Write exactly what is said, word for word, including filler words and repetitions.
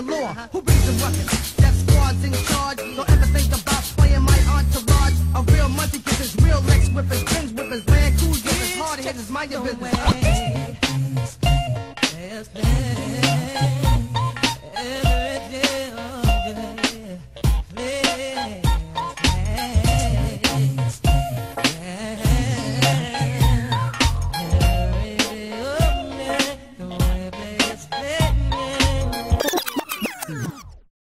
law. Who brings the ruckus? Death squad's in charge. Don't ever think about playing my entourage. A real monkey kisses, real legs whippers, binge whippers, land cool hitters, hard hitters, mind your business.